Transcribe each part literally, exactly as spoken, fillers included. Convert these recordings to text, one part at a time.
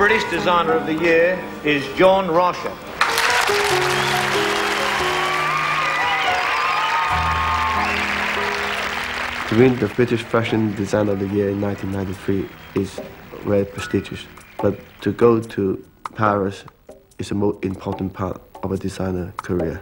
British Designer of the Year is John Rocha. To win the British Fashion Designer of the Year in nineteen ninety-three is very prestigious, but to go to Paris is the most important part of a designer career.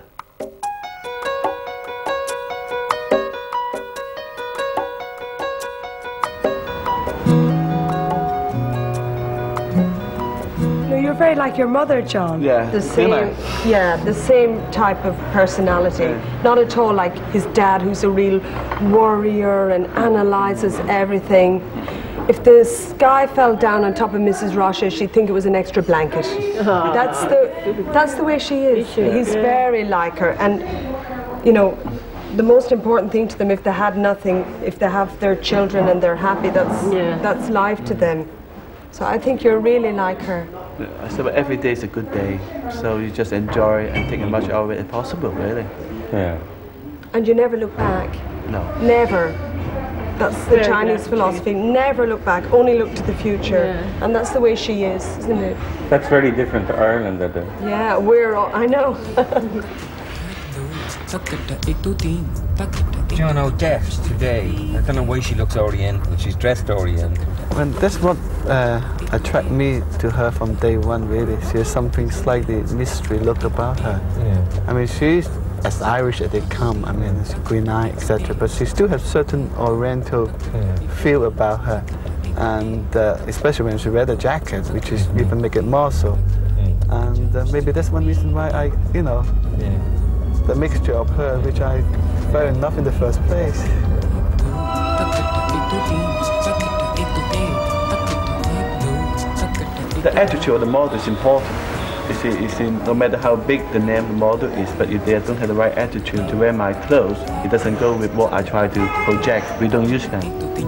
You're very like your mother, John. Yeah. The same, yeah, the same type of personality. Yeah. Not at all like his dad, who's a real warrior and analyzes everything. If the sky fell down on top of Missus Rocha, she'd think it was an extra blanket. Oh. That's the that's the way she is. He's very like her, and you know, the most important thing to them, if they had nothing, if they have their children and they're happy, that's yeah. that's life to them. So I think you're really like her. So every day is a good day, so you just enjoy and take as much out of it as possible, really. Yeah. And you never look back. No. Never. That's the Very Chinese philosophy. Never look back, only look to the future. Yeah. And that's the way she is, isn't it? That's very different to Ireland, I think. Yeah, we're all, I know. John O'Death's today. I don't know why she looks Oriental. She's dressed Oriental. Well, that's what uh, attracted me to her from day one, really. She has something slightly mystery look about her. Yeah. I mean, she's as Irish as they come. I mean, she's green eye, et cetera. But she still has certain Oriental yeah. feel about her, and uh, especially when she wears a jacket, which is mm-hmm. even make it more so. Yeah. And uh, maybe that's one reason why I, you know, yeah. the mixture of her, which I fell in love in the first place. The attitude of the model is important. You see, you see, no matter how big the name of the model is, but if they don't have the right attitude to wear my clothes, it doesn't go with what I try to project. We don't use them.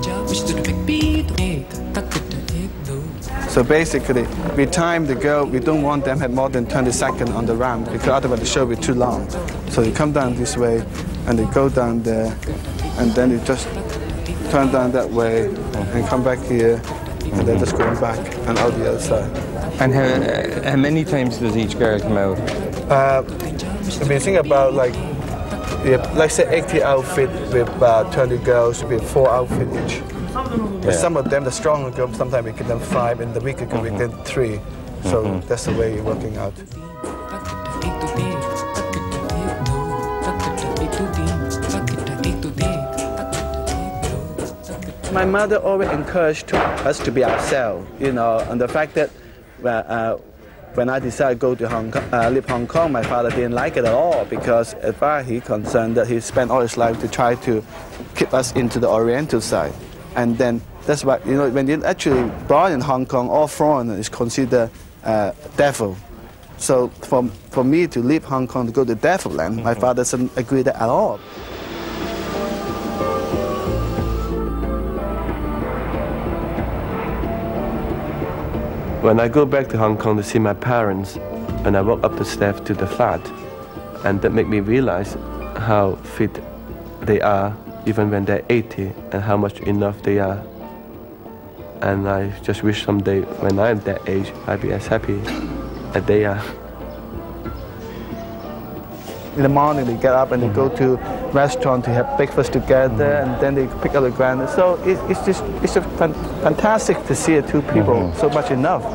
So basically, we time the girl, we don't want them to have more than twenty seconds on the ramp, because otherwise the show will be too long. So you come down this way, and they go down there, and then you just turn down that way, and come back here, and then just going back and out the other side. And how, uh, how many times does each girl come out? Uh, if you think about like, yeah, let's say eighty outfit with uh, twenty girls, with four outfit each. Yeah. Some of them, the stronger girls, sometimes we get them five, and the weaker girls mm-hmm. we get three. So mm-hmm. that's the way you're working out. My mother always encouraged us to be ourselves, you know, and the fact that uh, when I decided to go to Hong Kong, uh, live Hong Kong, my father didn't like it at all, because as far as he's concerned, that he spent all his life to try to keep us into the Oriental side. And then that's why, you know, when you're actually born in Hong Kong, all foreigner is considered uh, devil. So for, for me to leave Hong Kong to go to Devil Land, mm-hmm. my father doesn't agree with that at all. When I go back to Hong Kong to see my parents, and I walk up the steps to the flat, and that made me realize how fit they are, even when they're eighty, and how much enough they are. And I just wish someday, when I'm that age, I'd be as happy as they are. In the morning, they get up and they go to restaurant to have breakfast together, and then they pick up the granite. So it, it's just it's just fan fantastic to see two people mm-hmm. so much enough.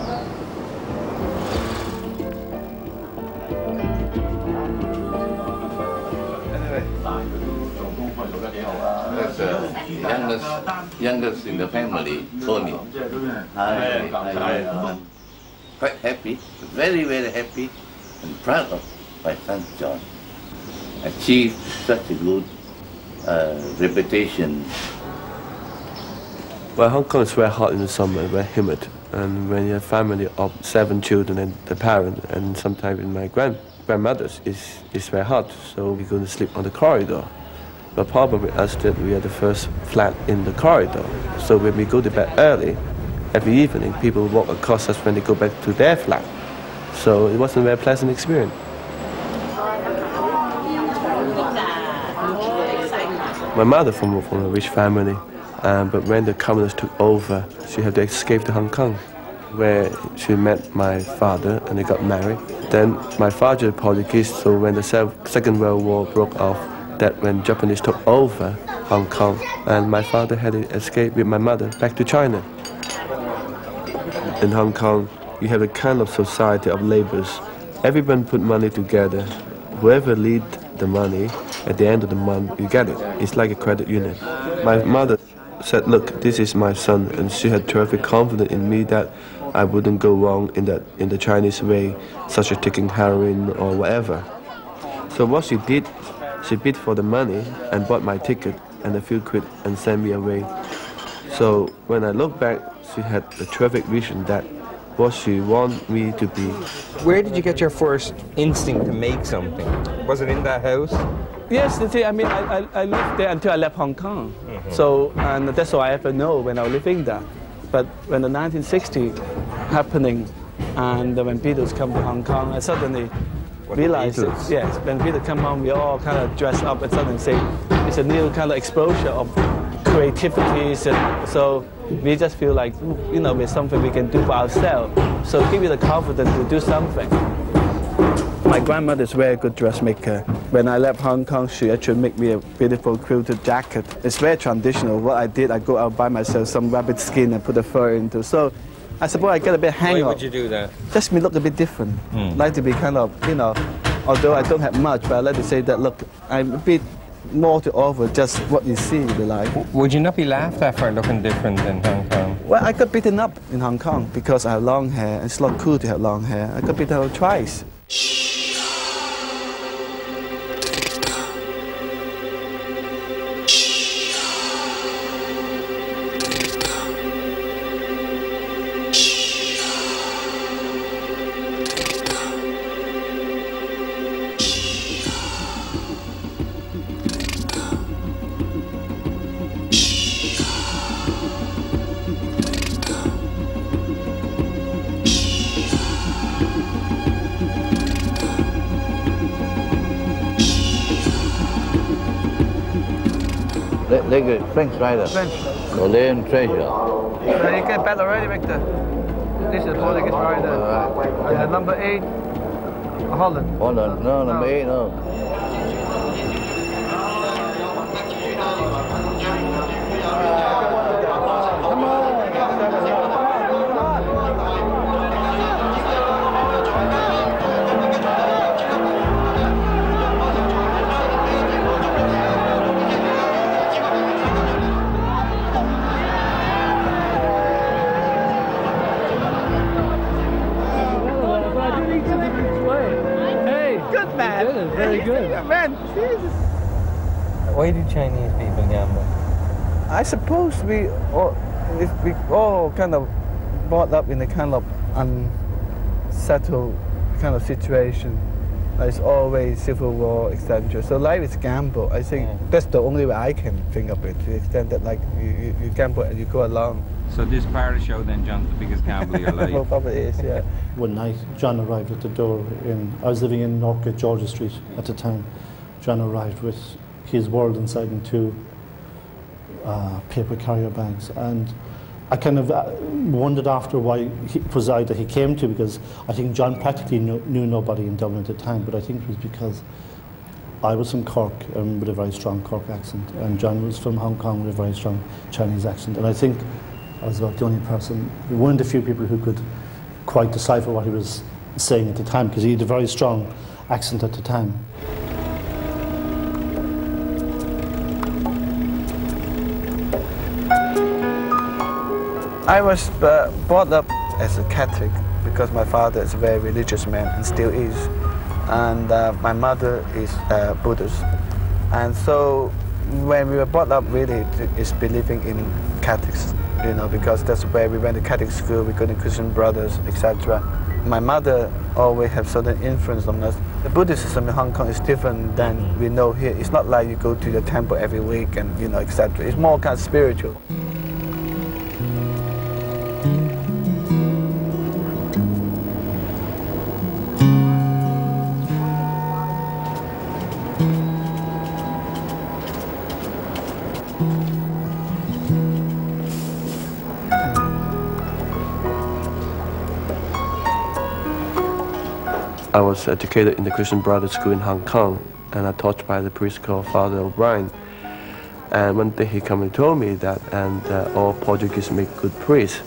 That's the youngest, youngest in the family, Tony. I, I am quite happy, very, very happy, and proud of my son John. Achieved such a good uh, reputation. Well, Hong Kong is very hot in the summer, very humid, and when you have a family of seven children and the parent, and sometimes in my grand grandmother's, it's, it's very hot, so we're going to sleep on the corridor. The problem with us that we are the first flat in the corridor, so when we go to bed early, every evening people walk across us when they go back to their flat. So it wasn't a very pleasant experience. My mother from, from a rich family, um, but when the communists took over, she had to escape to Hong Kong. where she met my father and they got married. Then my father is Portuguese, so when the Second World War broke off, that when Japanese took over Hong Kong, and my father had to escape with my mother back to China. In Hong Kong, you have a kind of society of laborers. Everyone put money together. Whoever lead the money, at the end of the month, you get it. It's like a credit union. My mother said, look, this is my son, and she had terrific confidence in me that I wouldn't go wrong in, that, in the Chinese way, such as taking heroin or whatever. So what she did, she bid for the money and bought my ticket and a few quid and sent me away. So when I look back, she had a terrific vision that what she wanted me to be. Where did you get your first instinct to make something? Was it in that house? Yes, the thing, I mean, I, I, I lived there until I left Hong Kong. Mm-hmm. So, and that's all I ever know when I was living there. But when the nineteen sixty happening, and when Beatles come to Hong Kong, I suddenly what realized, it, yes, when Beatles come home, we all kind of dress up and suddenly say, it's a new kind of exposure of creativities, and so we just feel like, you know, there's something we can do for ourselves. So give you the confidence to do something. My grandmother is a very good dressmaker. When I left Hong Kong, she actually made me a beautiful quilted jacket. It's very traditional. What I did, I go out buy myself some rabbit skin and put the fur into. So I suppose I get a bit hang Why up. would you do that? Just me look a bit different. Mm. Like to be kind of, you know, although I don't have much, but I like to say that, look, I'm a bit more to offer just what you see, be like. Would you not be laughed at for looking different in Hong Kong? Well, I got beaten up in Hong Kong because I have long hair. It's not cool to have long hair. I got beaten up twice. Like a French rider. French. Chilean treasure. So you get better already, Victor. This is Portuguese rider. Right. And the number eight, Holland. Holland. No, number No. eight, no. Come on. Very good. Man, Jesus. Why do Chinese people gamble? I suppose we all, if we all kind of brought up in a kind of unsettled kind of situation. There's always civil war, et cetera. So life is gamble. I think yeah. that's the only way I can think of it, to the extent that like you, you, you gamble and you go along. So this pirate show then, John's the biggest gamble of your life? Well, probably is, yeah. One night, John arrived at the door. In, I was living in Northgate, Georgia Street at the time. John arrived with his world inside in two uh, paper carrier bags. And I kind of uh, wondered after why he, it was I that he came to, because I think John practically knew, knew nobody in Dublin at the time, but I think it was because I was from Cork um, with a very strong Cork accent, and John was from Hong Kong with a very strong Chinese accent. And I think I was about the only person, one of the few people who could quite decipher what he was saying at the time, because he had a very strong accent at the time. I was uh, brought up as a Catholic because my father is a very religious man and still is, and uh, my mother is uh, Buddhist. And so when we were brought up, really is believing in Catholics, you know, because that's where we went to Catholic school, we got to Christian brothers, et cetera. My mother always had certain influence on us. The Buddhism in Hong Kong is different than we know here. It's not like you go to the temple every week and, you know, et cetera. It's more kind of spiritual. I was educated in the Christian Brothers School in Hong Kong, and I taught by the priest called Father O'Brien. And one day he came and told me that, and uh, all Portuguese make good priests.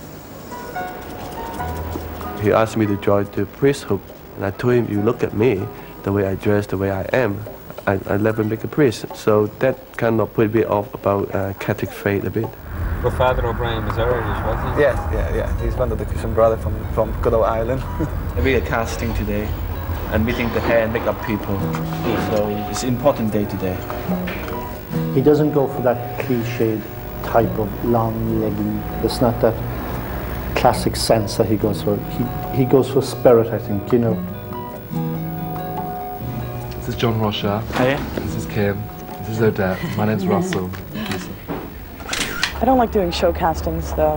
He asked me to join the priesthood, and I told him, you look at me, the way I dress, the way I am, I, I never make a priest. So that kind of put me off about uh, Catholic faith a bit. But Father O'Brien was Irish, wasn't he? Yes, yeah, yeah. He's one of the Christian brothers from, from good old Ireland. We are casting today and meeting the hair and makeup people. So it's an important day today. He doesn't go for that cliched type of long legging. It's not that classic sense that he goes for. He, he goes for spirit, I think, you know. This is John Rocha. Hey. This is Kim. This is Odette. My name's Russell. I don't like doing show castings, though.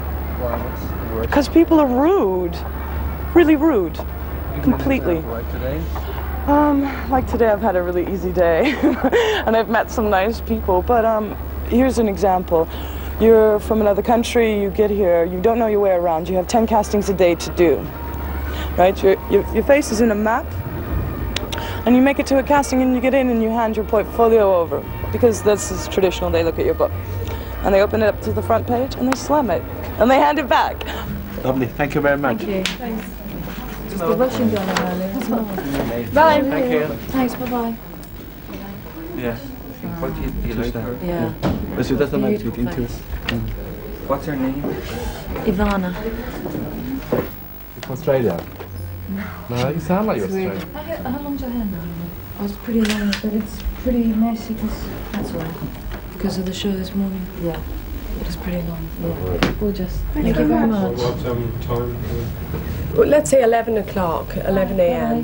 Why? Because people are rude. Really rude. Completely. Like today? Um, like today I've had a really easy day. And I've met some nice people. But um, here's an example. You're from another country, you get here, you don't know your way around. You have ten castings a day to do. Right? Your, your, your face is in a map. And you make it to a casting and you get in and you hand your portfolio over. Because this is traditional, they look at your book. And they open it up to the front page and they slam it. And they hand it back. Lovely, thank you very much. Thank you. Thanks. Just the Russian girl earlier. Bye. Thank you. Thanks, bye-bye. Yeah. What do you, do you like her? Yeah. But she doesn't like to get into it. What's her name? Ivana. You're from Australia? No. No, you sound like you're Australian. How long's your hair now? Oh, it's pretty long, but it's pretty messy because that's all right. Because of the show this morning. Yeah. It was pretty long. Yeah. We'll just thank, thank you very much. What um, time? Well, let's say eleven o'clock, eleven a m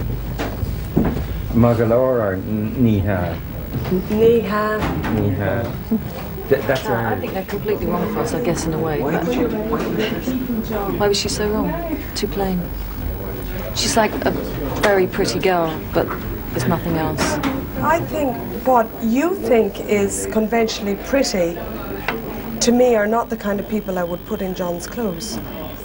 Magalore or Niha? Niha. Niha. Th that's uh, I think they're completely wrong for us, I guess, in a way. Why was she so wrong? Too plain. She's like a very pretty girl, but there's nothing else. I think what you think is conventionally pretty, to me, are not the kind of people I would put in John's clothes.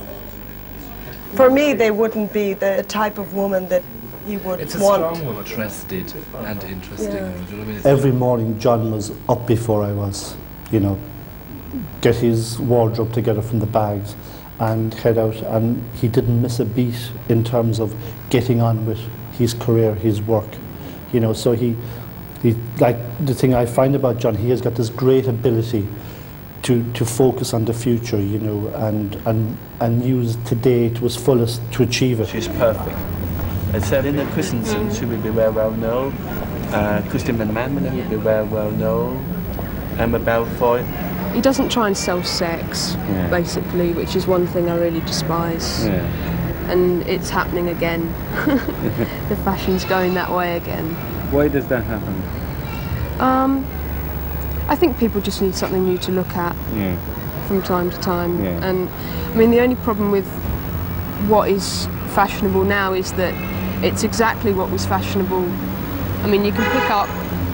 For me, they wouldn't be the type of woman that he would it's a want. strong woman, interested and interesting. Yeah. Do you know what I mean? Every morning John was up before I was, you know, get his wardrobe together from the bags and head out, and he didn't miss a beat in terms of getting on with his career, his work. You know, so he, he, like the thing I find about John, he has got this great ability to, to focus on the future, you know, and, and, and use today to its fullest to achieve it. She's perfect. Except in the Christian scene, she will be very well known. Uh, Christian McMahon will be very well known. Emma Belfoy. He doesn't try and sell sex, Yeah. basically, which is one thing I really despise. Yeah. And it's happening again. The fashion's going that way again. Why does that happen? Um, I think people just need something new to look at Yeah. from time to time. Yeah. And I mean, the only problem with what is fashionable now is that it's exactly what was fashionable. I mean, you can pick up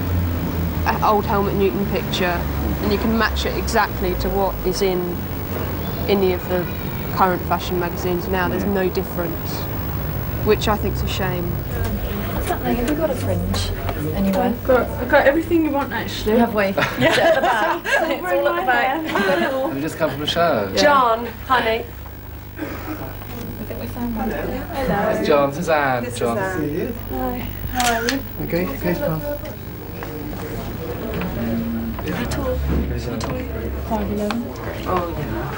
an old Helmut Newton picture and you can match it exactly to what is in any of the current fashion magazines now. There's no difference, which I think is a shame. What's happening? Have you got a fringe anywhere? I've got, I've got everything you want, actually. Have we? Yeah. Is it at the back? It's all at the back. Have you just come from a show? Yeah. John, honey. I think we found one. Hello. This is John, this is Anne. This John. is Anne. Hi. How are you? Okay, okay, pal. How tall? How tall are you? five eleven. Oh, yeah.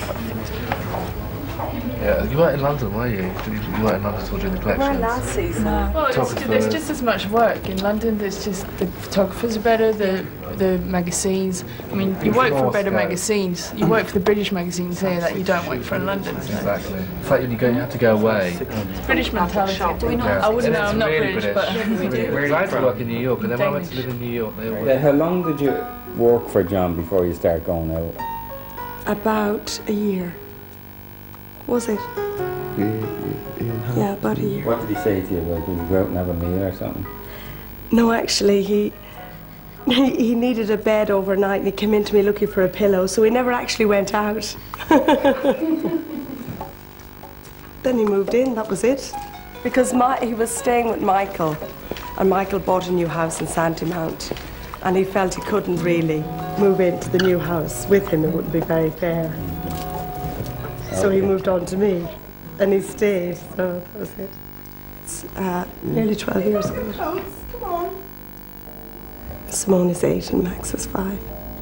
Yeah, you weren't in London, were you? You weren't in London at all during the collections? Well, last season. Well, it's, Photographer. there's just as much work in London. There's just the photographers are better, the the magazines. I mean, you work for better magazines. You work for the British magazines here that you don't work for in London. So. Exactly. It's like when you go, you have to go away. It's British mentality. Do we not? Yeah. I wouldn't know. It's I'm not really British, British. but we do. Because I had to work in New York, and then when I went to Danish. live in New York, they all Yeah, how long did you work for John before you start going out? About a year. Was it? Yeah, about a year. What did he say to you? Like, would you go out and have a meal or something? No, actually, he, he he needed a bed overnight and he came in to me looking for a pillow, so he never actually went out. Then he moved in, that was it. Because my, he was staying with Michael, and Michael bought a new house in Sandymount, and he felt he couldn't really move into the new house with him. It wouldn't be very fair. So he moved on to me, and he stayed, so that was it. It's uh, nearly twelve years ago. Come on. Simone is eight and Max is five.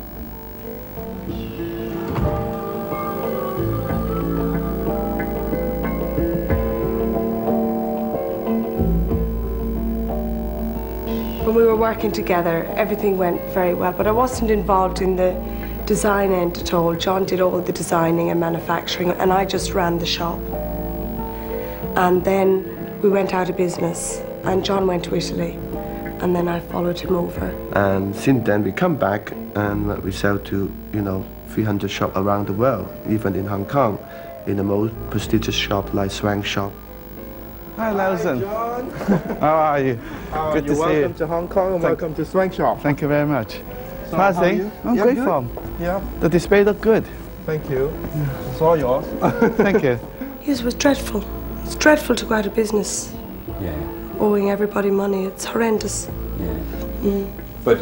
When we were working together, everything went very well, but I wasn't involved in the design end at all. John did all the designing and manufacturing, and I just ran the shop. And then we went out of business, and John went to Italy, and then I followed him over. And since then we come back and we sell to, you know, three hundred shops around the world, even in Hong Kong, in the most prestigious shop like Swank Shop. Hi, Nelson. Hi, John. How are you? Uh, Good to see you. Welcome to Hong Kong and Thank welcome to Swank Shop. Thank you very much. So How's how are things? you? I'm Yeah, great good. form. Yeah. The display looked good. Thank you. It's all yours. Thank you. It was dreadful. It's dreadful to go out of business. Yeah. Owing everybody money. It's horrendous. Yeah. Mm. But,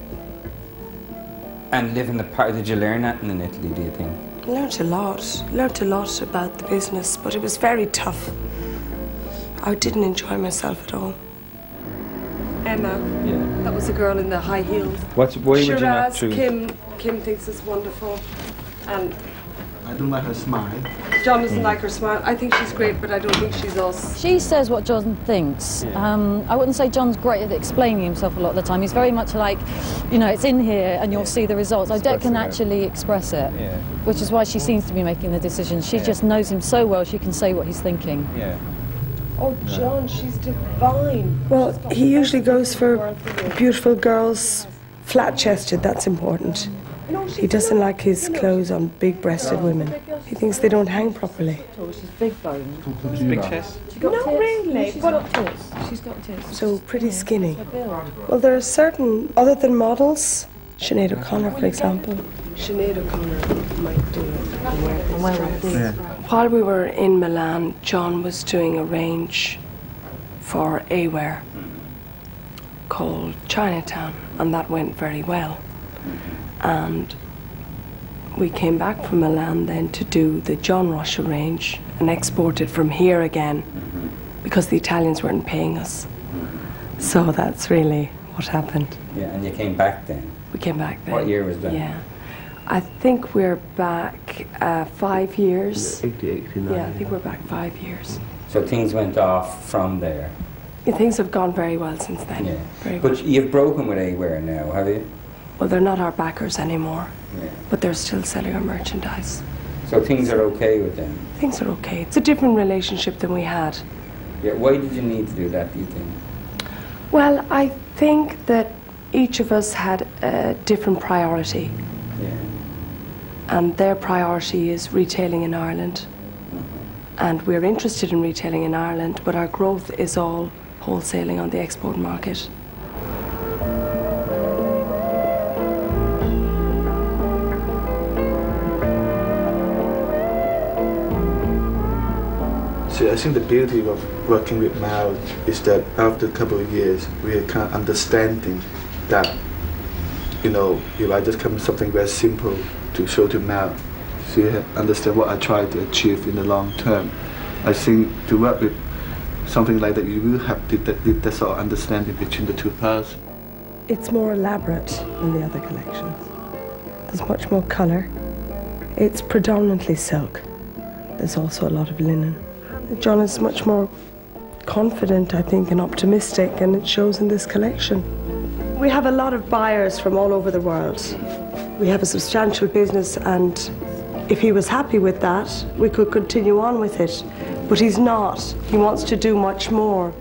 and living the part, did you learn that in Italy, do you think? I learnt a lot. Learnt a lot about the business, but it was very tough. I didn't enjoy myself at all. Emma. Yeah. That was the girl in the high heels. What's, why would you not Shiraz, choose? Kim, Kim thinks it's wonderful. And I don't like her smile. John doesn't like her smile. I think she's great, but I don't think she's us. She says what John thinks. Yeah. Um, I wouldn't say John's great at explaining himself a lot of the time. He's very much like, you know, it's in here and you'll see the results. Odette can actually express it, Yeah. which is why she seems to be making the decisions. She Yeah. just knows him so well, she can say what he's thinking. Yeah. Oh, John, she's divine. Well, he usually goes for beautiful girls, flat-chested, that's important. He doesn't like his clothes on big-breasted women. He thinks they don't hang properly. She's big boned. Big chest. Not really. She's but got tits. She's got tits. So pretty skinny. Well, there are certain, other than models, Sinead O'Connor, for example. Sinead O'Connor might do it. Yeah. While we were in Milan, John was doing a range for A-Wear called Chinatown, and that went very well. And we came back from Milan then to do the John Rocha range and export it from here again because the Italians weren't paying us. So that's really what happened. Yeah, and you came back then? We came back then. What year was that? Yeah. I think we're back uh, five years. eighty, eighty-nine. Yeah, I think we're back five years. So things went off from there? Yeah, things have gone very well since then. Yeah. Very But well. you've broken with A-Wear now, have you? Well, they're not our backers anymore, Yeah. but they're still selling our merchandise. So things are okay with them? Things are okay. It's a different relationship than we had. Yeah. Why did you need to do that, do you think? Well, I think that each of us had a different priority, Yeah. and their priority is retailing in Ireland. And we're interested in retailing in Ireland, but our growth is all wholesaling on the export market. See, I think the beauty of working with Mao is that after a couple of years, we are kind of understanding that, you know, if I just come with something very simple to show to Mao, so you understand what I try to achieve in the long term. I think to work with something like that, you will have the, the, that sort of understanding between the two parts. It's more elaborate than the other collections. There's much more colour. It's predominantly silk. There's also a lot of linen. John is much more confident, I think, and optimistic, and it shows in this collection. We have a lot of buyers from all over the world. We have a substantial business, and if he was happy with that, we could continue on with it. But he's not. He wants to do much more.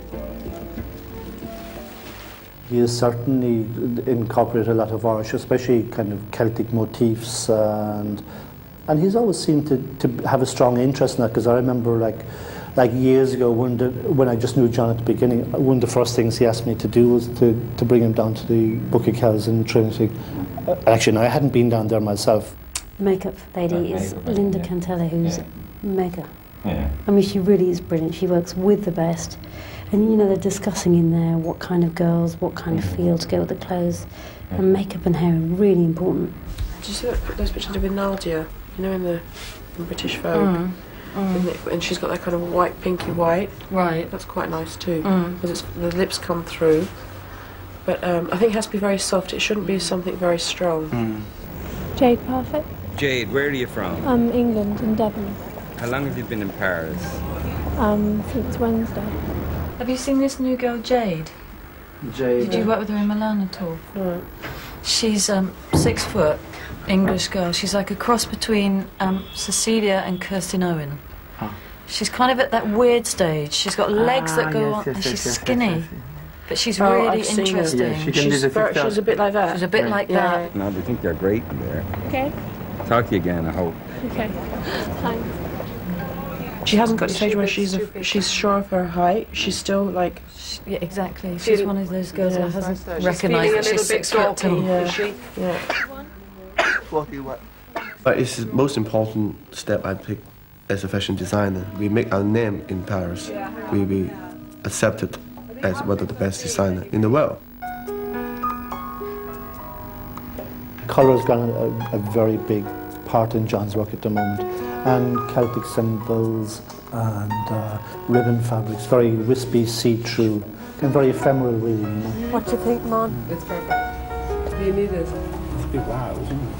He has certainly incorporated a lot of Irish, especially kind of Celtic motifs, and and he's always seemed to, to have a strong interest in that, because I remember like like years ago when the, when I just knew John at the beginning, one of the first things he asked me to do was to, to bring him down to the Book of Kells in Trinity. Uh, actually, no, I hadn't been down there myself. Makeup lady Uh, is makeup lady, Linda yeah. Cantella, who's Yeah. mega. Yeah. I mean, she really is brilliant. She works with the best. And, you know, they're discussing in there what kind of girls, what kind of feel to go with the clothes. Yeah. And makeup and hair are really important. Did you see that, those pictures of Nadia, you know, in the in British Vogue? Mm. Mm. The, and she's got that kind of white, pinky white. Right. That's quite nice too, because mm. the lips come through. But um, I think it has to be very soft. It shouldn't be something very strong. Mm. Jade Parfit. Jade, where are you from? Um, England, in Devon. How long have you been in Paris? Um, since Wednesday. Have you seen this new girl, Jade? Jade. Did you work with her in Milan at all? No. She's um, six foot, English girl. She's like a cross between um, Cecilia and Kirsten Owen. Huh. She's kind of at that weird stage. She's got legs ah, that go yes, on, yes, and yes, she's yes, skinny. Yes, yes, yes. But she's oh, really I've interesting. Yeah, she she's, very, she's a bit like that. She's a bit yeah. like yeah. that. No, they think you're great in there. Okay. Talk to you again, I hope. Okay. Thanks. She hasn't got to the stage where she's a, she's sure of her height. She's still like yeah, exactly. She's Feel, one of those girls yeah, that hasn't recognised that she's six foot tall. Yeah. She? Yeah. But it's the most important step I take as a fashion designer. We make our name in Paris. We be accepted as one of the best designers in the world. Colour's got a, a very big part in John's work at the moment, and Celtic symbols and uh, ribbon fabrics, very wispy, see-through, and very ephemeral, really. You know? What do you think, Mon? It's perfect. Do you need it? It's a big wow, isn't it?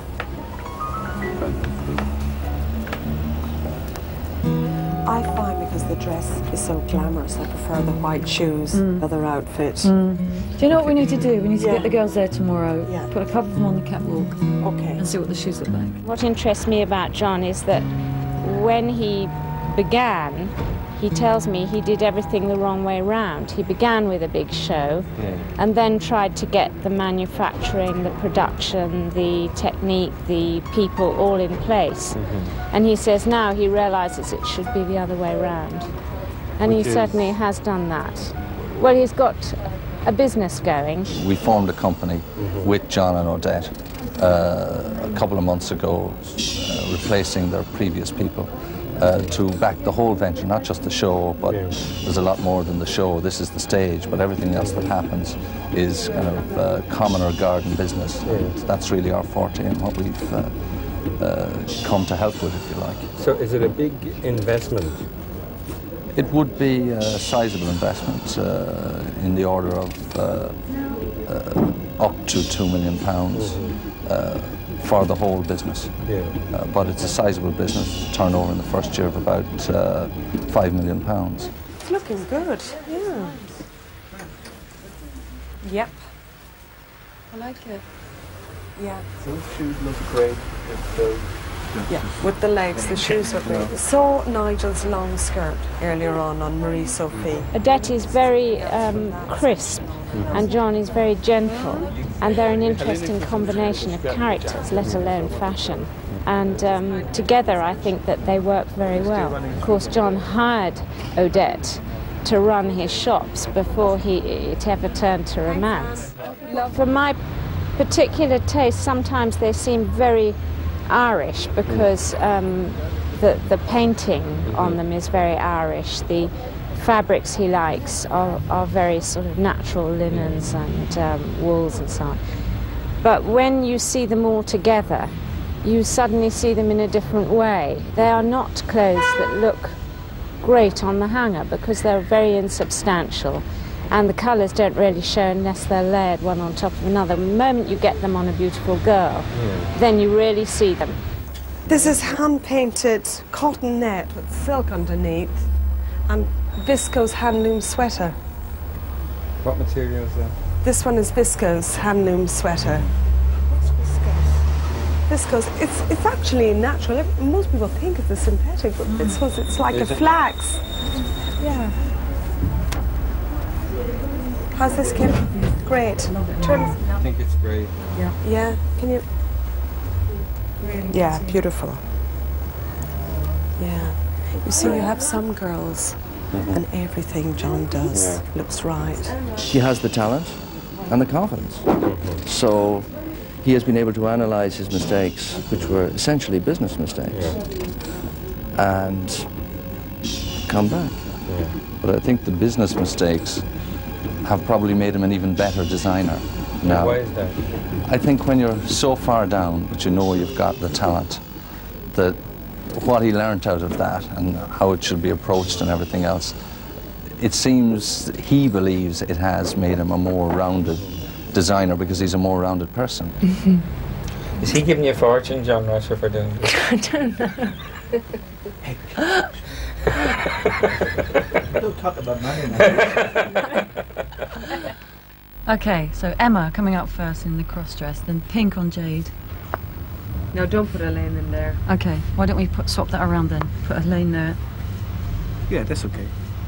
I find because the dress is so glamorous, I prefer the white shoes, mm. other outfit. Mm. Do you know what we need to do? We need to yeah. get the girls there tomorrow, yeah. put a couple of them on the catwalk, okay, and see what the shoes look like. What interests me about John is that when he began, he tells me he did everything the wrong way round. He began with a big show yeah. and then tried to get the manufacturing, the production, the technique, the people all in place. Mm-hmm. And he says now he realizes it should be the other way round. And Which he is... certainly has done that. Well, he's got a business going. We formed a company mm-hmm. with John and Odette uh, a couple of months ago, uh, replacing their previous people. Uh, to back the whole venture, not just the show, but yeah. there's a lot more than the show. This is the stage, but everything else that happens is kind of uh, common or garden business. Yeah. And that's really our forte and what we've uh, uh, come to help with, if you like. So is it a big investment? It would be a sizable investment uh, in the order of uh, uh, up to two million pounds. Mm-hmm. uh, for the whole business. Yeah. Uh, but it's a sizable business, turnover in the first year of about uh, five million pounds. It's looking good, yeah. Yep. I like it. Yeah. Those shoes look great with those. Yeah, with the legs, the shoes are great. Saw Nigel's long skirt earlier on on Marie Sophie. Odette is very um, crisp and John is very gentle, and they're an interesting combination of characters, let alone fashion. And um, together I think that they work very well. Of course, John hired Odette to run his shops before he, it ever turned to romance. For my particular taste, sometimes they seem very Irish because um, the, the painting on them is very Irish. The fabrics he likes are, are very sort of natural linens and um, wools and so on. But when you see them all together, you suddenly see them in a different way. They are not clothes that look great on the hanger because they're very insubstantial, and the colours don't really show unless they're layered one on top of another. The moment you get them on a beautiful girl, yeah. then you really see them. This is hand-painted cotton net with silk underneath and viscose hand-loom sweater. What material is that? This one is viscose hand-loom sweater. What's viscose? Viscose, it's, it's actually natural. Most people think it's a synthetic, but viscose, it's like is a it? flax. Yeah. How's this, Kim? Great. Turn. I think it's great. Yeah. Yeah. Can you? Really yeah. Beautiful. Yeah. You see, you have some girls, mm-hmm. and everything John does yeah. looks right. He has the talent and the confidence. Mm-hmm. So he has been able to analyse his mistakes, which were essentially business mistakes, yeah. and come back. Yeah. But I think the business mistakes have probably made him an even better designer now. Why is that? I think when you're so far down, but you know you've got the talent, that what he learnt out of that and how it should be approached and everything else, it seems he believes it has made him a more rounded designer because he's a more rounded person. Mm-hmm. Is he giving you a fortune, John Rocha, for doing this? I don't know. Don't talk about money now. Okay, so Emma coming up first in the cross-dress, then pink on Jade. No, don't put Elaine in there. Okay, why don't we put, swap that around then? Put Elaine there. Yeah, that's okay.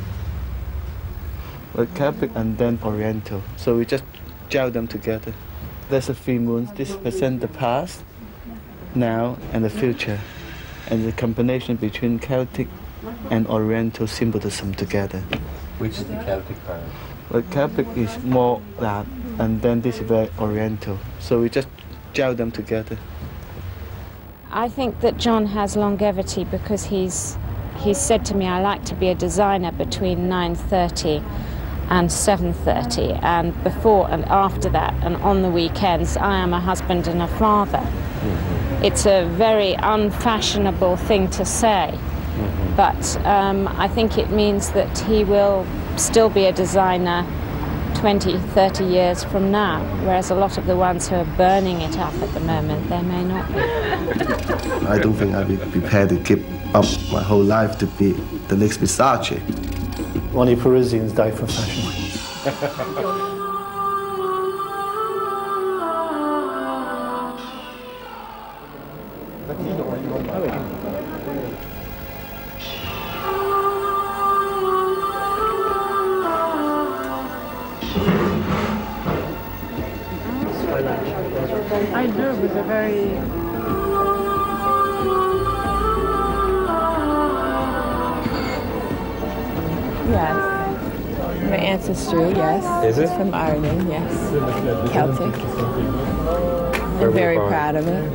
Well, Celtic and then Oriental. So we just gel them together. There's a three moons. This represents the past, now, and the future. And the combination between Celtic and Oriental symbolism together. Which is the Celtic part? Well, Celtic is more that, and then this is very Oriental. So we just gel them together. I think that John has longevity because he's he's said to me, I like to be a designer between nine thirty and seven thirty, and before and after that, and on the weekends, I am a husband and a father. Mm-hmm. It's a very unfashionable thing to say, mm-hmm. but um, I think it means that he will still be a designer twenty, thirty years from now, whereas a lot of the ones who are burning it up at the moment, they may not be. I don't think I'll be prepared to give up my whole life to be the next Versace. Only Parisians die for fashion. I know, it was a very... Yes. My ancestry, yes. Is it? It's from Ireland, yes. Celtic. I'm very proud of it.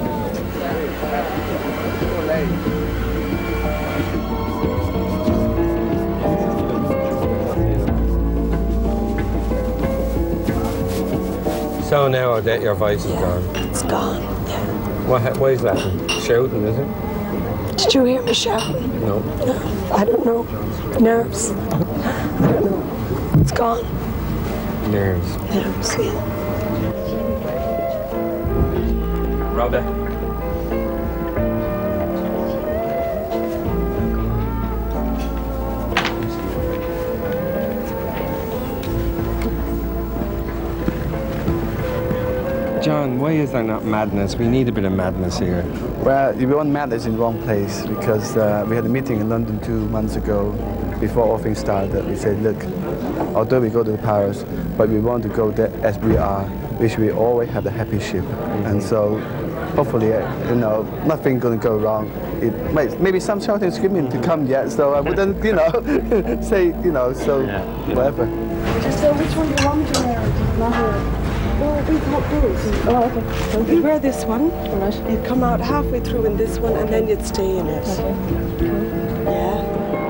So now, Odette, your voice is gone. It's gone, yeah. What, why is that? Shouting, is it? Did you hear me shouting? No. No, I don't know. Nerves. I don't know. It's gone. Nerves. Nerves, yeah. Robert. John, why is there not madness? We need a bit of madness here. Well, we want madness in the wrong place because uh, we had a meeting in London two months ago before all things started. We said, look, although we go to Paris, but we want to go there as we are, which we always have the happy ship. Mm-hmm. And so hopefully, uh, you know, nothing going to go wrong. It might, maybe some shouting and screaming to come yet, so I wouldn't, you know, say, you know, so yeah. Whatever. Just so which one do you want me to wear? Not her. Oh, we thought those. Oh, okay. So you'd wear this one, right. You'd come out halfway through in this one, and then you'd stay in it. Okay. Yeah.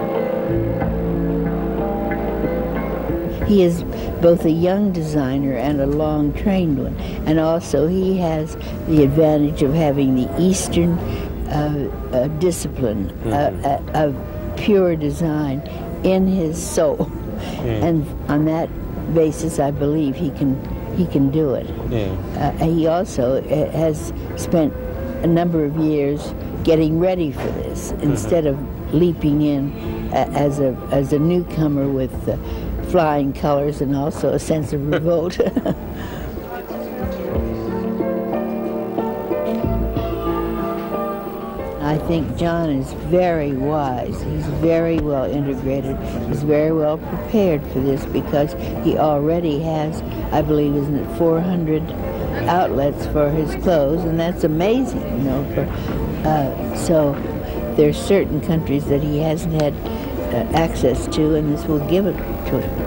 He is both a young designer and a long-trained one, and also he has the advantage of having the Eastern uh, uh, discipline mm-hmm. uh, uh, of pure design in his soul, mm. and on that basis, I believe he can. He can do it. Yeah. Uh, he also uh, has spent a number of years getting ready for this mm-hmm. instead of leaping in uh, as a as a newcomer with uh, flying colors and also a sense of revolt. I think John is very wise. He's very well integrated. He's very well prepared for this because he already has, I believe, isn't it, four hundred outlets for his clothes, and that's amazing, you know. For, uh, so there's certain countries that he hasn't had uh, access to, and this will give it to him.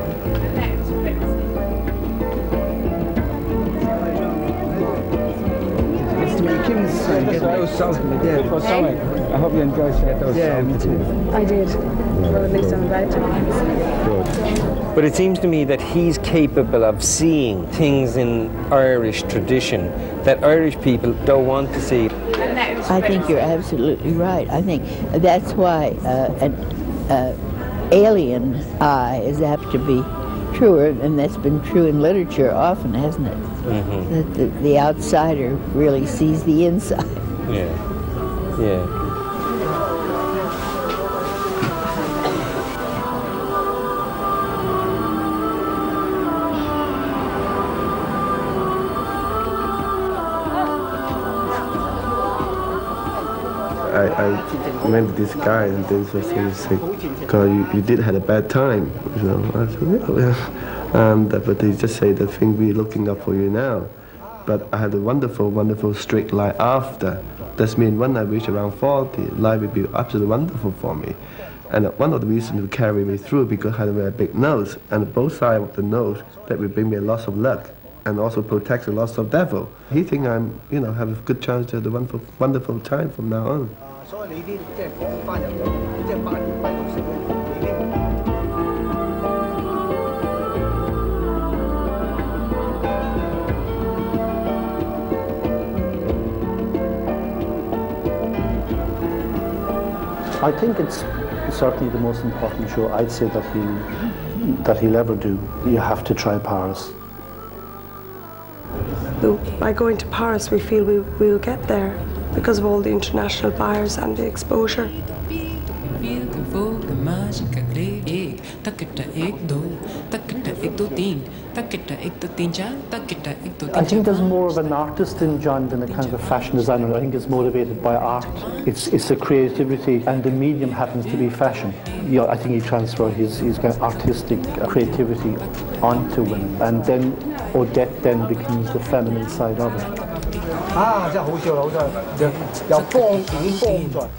I was sorry. I hope you enjoyed seeing those. Yeah, me too. I did. Well, at least I'm about to. Good. But it seems to me that he's capable of seeing things in Irish tradition that Irish people don't want to see. I think you're absolutely right. I think that's why uh, an uh, alien eye is apt to be truer, and that's been true in literature often, hasn't it? Mm-hmm. That the, the outsider really sees the inside. Yeah, yeah. I, I met this guy, and then so he said, "God, you, you did had a bad time," you know. I said, "Yeah, yeah." And uh, but he just said, "The thing we're looking up for you now." But I had a wonderful, wonderful straight line after. That means when I reach around forty, life will be absolutely wonderful for me. And one of the reasons to carry me through because I had a very big nose, and both sides of the nose that will bring me a lot of luck, and also protect a lot of devil. He think I'm, you know, have a good chance to have a wonderful, wonderful time from now on. I think it's certainly the most important show I'd say that he that he'll ever do. You have to try Paris. By going to Paris, we feel we will get there because of all the international buyers and the exposure. I think there's more of an artist in John than a kind of a fashion designer. I think it's motivated by art. It's it's a creativity, and the medium happens to be fashion. You know, I think he transfers his, his kind of artistic creativity onto women, and then Odette then becomes the feminine side of it. 啊，真係好笑啦！好真係由光影幫在。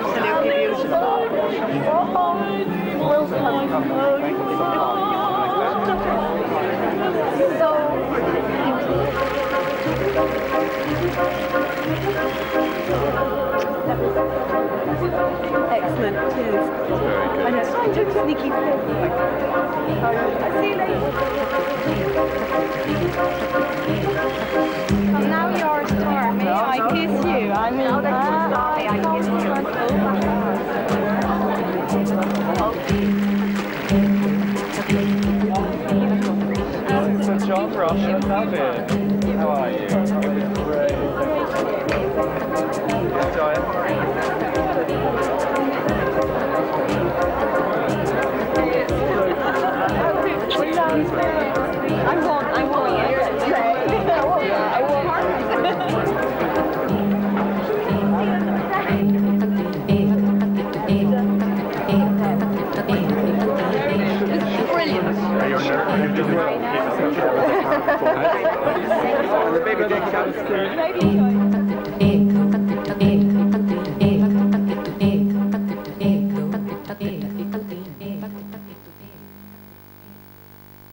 absolutely beautiful. Excellent, cheers. I know, I took a sneaky photo. I'll see you later. Well, now you're a star. May I kiss you? I mean, now that you're a star, may I kiss you? So John Rocha, love it. How are you? Great. Enjoy it. I'm going, I'm going in. I Brilliant.